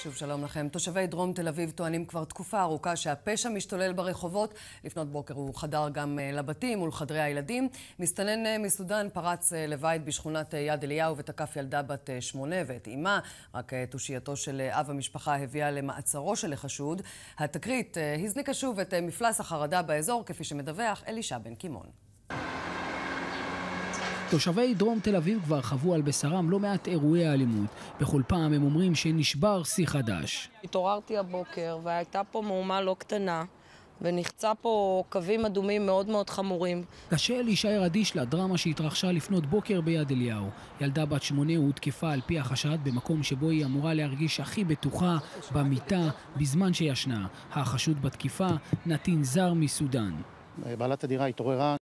שוב שלום לכם. תושבי דרום תל אביב טוענים כבר תקופה ארוכה שהפשע משתולל ברחובות. לפנות בוקר הוא חדר גם לבתים ולחדרי הילדים. מסתנן מסודן פרץ לבית בשכונת יד אליהו ותקף ילדה בת 8 ואת אמה. רק תושייתו של אב המשפחה הביאה למעצרו של החשוד. התקרית הזניקה שוב את מפלס החרדה באזור, כפי שמדווח אלישע בן קימון. תושבי דרום תל אביב כבר חוו על בשרם לא מעט אירועי האלימות. בכל פעם הם אומרים שנשבר שיא חדש. התעוררתי הבוקר והייתה פה מהומה לא קטנה, ונחצה פה קווים אדומים מאוד מאוד חמורים. קשה להישאר אדיש לדרמה שהתרחשה לפנות בוקר ביד אליהו. ילדה בת 8 הותקפה על פי החשד במקום שבו היא אמורה להרגיש הכי בטוחה, במיטה, בזמן שישנה. החשוד בתקיפה, נתין זר מסודן. בעלת הדירה התעוררה